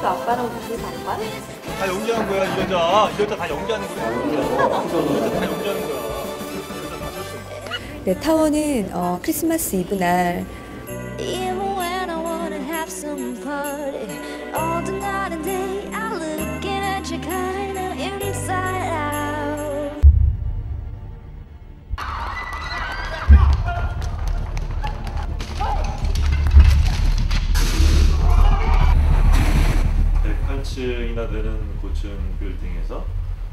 아직도 아빠랑 둘이 반반? 다 연기하는 거야, 이 여자. 이 여자 다 연기하는 거야. 이 여자 다 연기하는 거야. 네, 타워는 크리스마스 이브 날 층이나 되는 고층 빌딩에서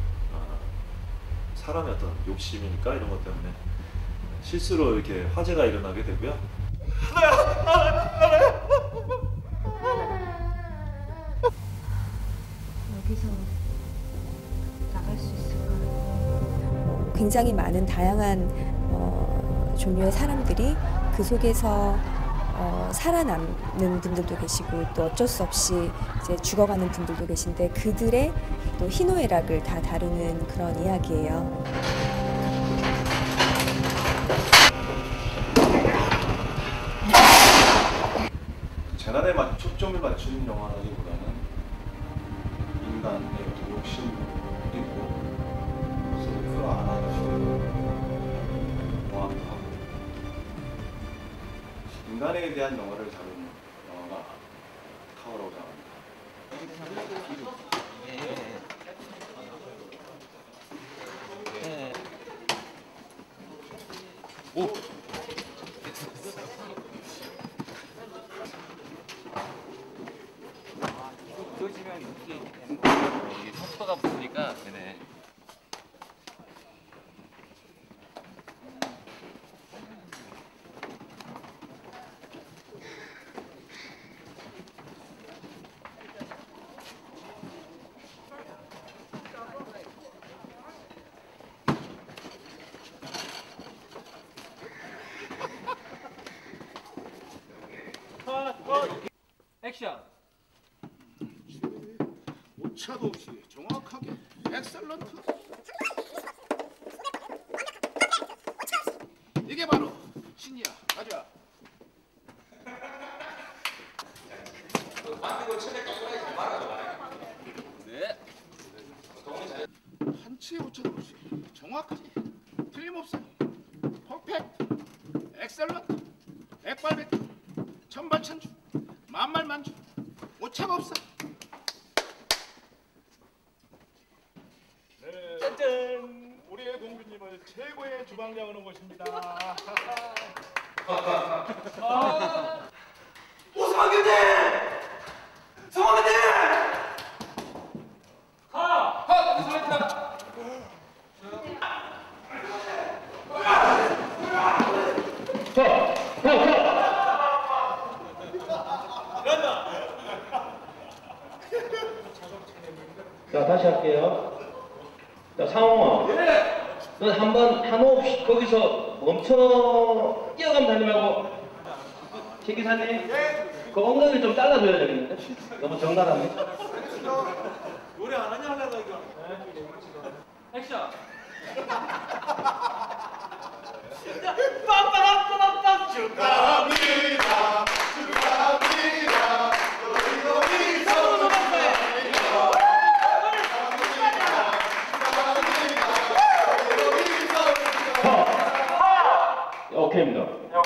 사람의 어떤 욕심이니까 이런 것 때문에 실수로 이렇게 화재가 일어나게 되고요. 여기서 나갈 수 있을까요? 굉장히 많은 다양한 종류의 사람들이 그 속에서 살아남는 분들도 계시고 또 어쩔 수 없이 이제 죽어가는 분들도 계신데 그들의 또 희노애락을 다 다루는 그런 이야기예요. 재난에 초점을 맞추는 영화라기보다는 인간의 어떤 욕심 그리고 서로 끌어안아주시는 영화기도 하고 인간에 대한 영화를 다루는 영화가 타워라고 생각합니다. 오! 보여지면 이게 속도가 붙으니까 네네. 액션! 오차도 없이 정확하게 엑셀런트. 이게 바로 신이야. 가자. 네. 한치의 오차도 없이 정확하게 틀림없어요. 퍼펙트 엑셀런트 백발백중 천발천중 만말만중 오차가 없어. 네. 짠짠! 우리의 동규님을 최고의 주방장으로 모십니다. 오승환 교님! 성환 교님! 자, 다시 할게요. 자, 상홍아. 예. 너 한번 한호흡 거기서 멈춰 뛰어가면 달리 말고. 최 기사님. 예. 그 엉덩이를 좀 잘라줘야 되겠는데? 너무 정갈합니다. 노래 안 하냐 하려다 이거. 액션! 빰빠라빠라빰 축하합니다. 축하합니다. 너희 서로 오케이입니다.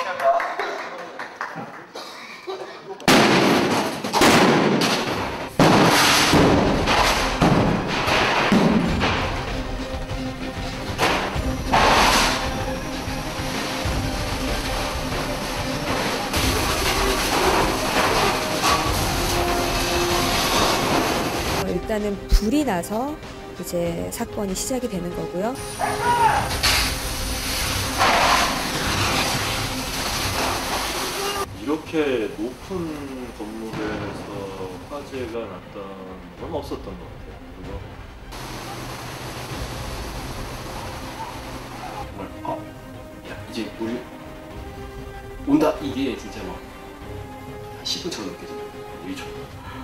일단은 불이 나서 이제 사건이 시작이 되는 거고요. 이렇게 높은 건물에서 화재가 났던 건 없었던 것 같아요. 그리고 야, 이제 우리 온다. 이게 진짜 막 10분처럼 느껴져요. 우리 좀.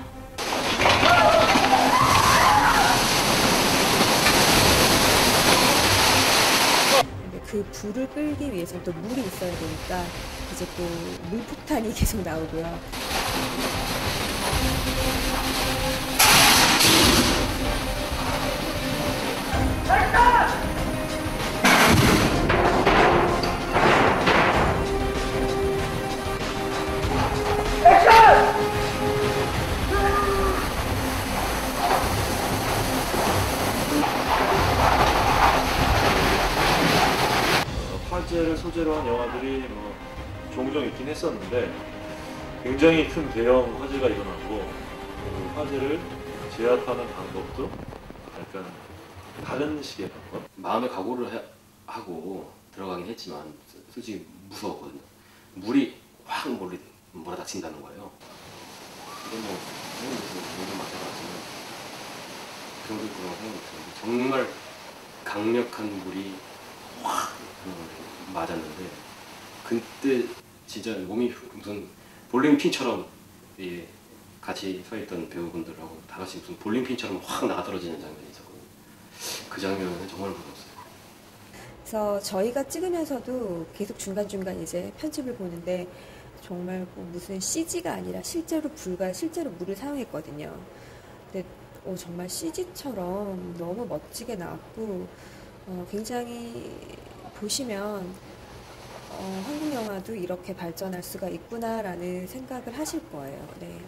근데 그 불을 끌기 위해서는 또 물이 있어야 되니까 이제 또 물폭탄이 계속 나오고요. 화재를 소재로 한 영화들이 뭐 종종 있긴 했었는데 굉장히 큰 대형 화재가 일어나고 그 화재를 제압하는 방법도 약간 다른 식의 방법? 마음의 각오를 하고 들어가긴 했지만 솔직히 무서웠거든요. 물이 확 몰아닥친다는 거예요. 이건 뭐 물론 마찬가지지만 그 정도 그런 생각이 들었는데 정말 강력한 물이 확 맞았는데 그때 진짜 몸이 무슨 볼링핀처럼 같이 서 있던 배우분들하고 다 같이 무슨 볼링핀처럼 확 나가떨어지는 장면이 있었거든요. 그 장면은 정말 무서웠어요. 그래서 저희가 찍으면서도 계속 중간중간 이제 편집을 보는데 정말 뭐 무슨 CG가 아니라 실제로 물을 사용했거든요. 근데 정말 CG처럼 너무 멋지게 나왔고 굉장히 보시면 한국 영화도 이렇게 발전할 수가 있구나라는 생각을 하실 거예요. 네.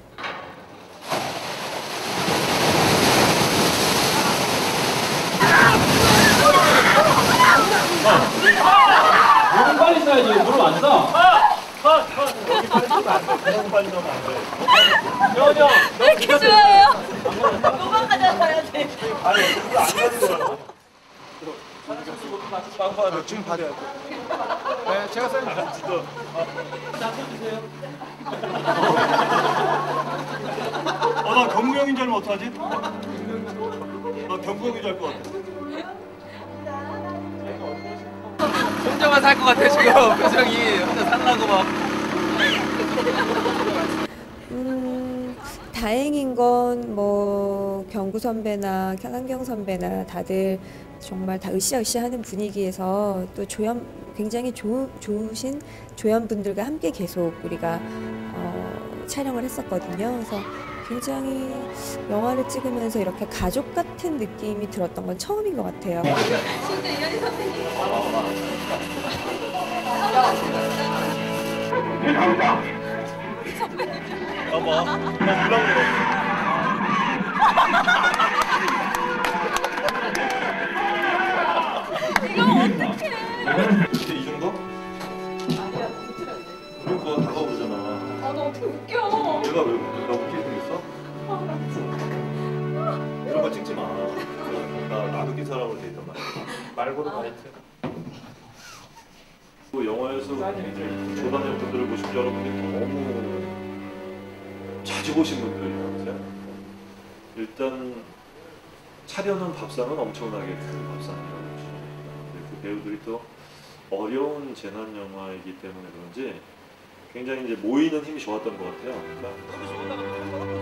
물은 빨리 써야지. 물을 안 써. 여기 빨리 넣으면 안 돼. 너무 빨리 넣으면 안 돼. 여녀. 왜 이렇게 좋아해요? 도망가잖아요. 네. 아니, 이거 안 가지고 빵빵하다. 지금 받아야 돼. 네, 제가 써요. 나 경무형인 줄 알면 어떡하지? 나 경무형인 줄 알 것 같아. 혼자만 살 것 같아 지금 표정이. 혼자 살라고 막. 다행인 건 뭐 경구 선배나 한경 선배나 다들 정말 다 으쌰으쌰하는 분위기에서 또 굉장히 좋으신 조연분들과 함께 계속 우리가 촬영을 했었거든요. 그래서 굉장히 영화를 찍으면서 이렇게 가족 같은 느낌이 들었던 건 처음인 것 같아요. 진짜 이현희 선생님. 봐봐. 나 올라오네. 이거 어떡해. 이제 이 정도? 그리고 다가오잖아. 아, 너 어떻게 웃겨. 내가 왜 웃겨? 나 웃길 생겼어? 이런 거 찍지 마. 나 웃긴 사람으로 돼 있단 말이야. 말고도 많이 찍어. 또 영화에서 조단현 분들을 보신 여러분이 너무 자주 보신 분들이라면서요. 일단 차려놓은 밥상은 엄청나게 큰 밥상이라고 보시죠. 그 배우들이 또 어려운 재난 영화이기 때문에 그런지 굉장히 이제 모이는 힘이 좋았던 것 같아요. 그러니까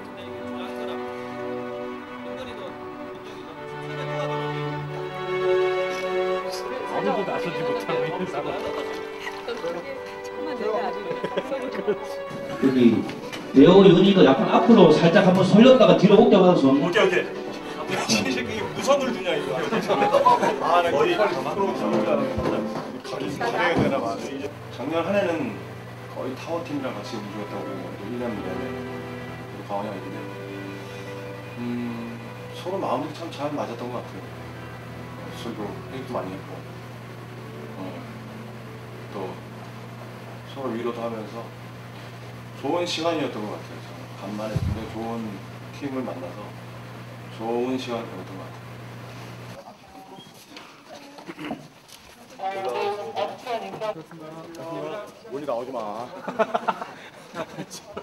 아무도 나서지 못하고 있는 상황. 정말 내가 아니래. 여기 레오 윤희도 약간 앞으로 살짝 한번 sol렸다가 뒤로 옥대봐서 손. 오케이. 이 새끼 무선을 주냐 이거. 아, 나 거의 잘해야 되나 봐. 작년 한 해는 거의 타워팀이랑 같이 운동했다고 1년 내내 강원이 있는데 서로 마음들이 참 잘 맞았던 것 같아요. 서로 회의도 많이 했고 또 서로 위로도 하면서 좋은 시간이었던 것 같아요. 저는 간만에 굉장히 좋은 팀을 만나서 좋은 시간을 보냈던 것 같아요. 오늘 나오지 마.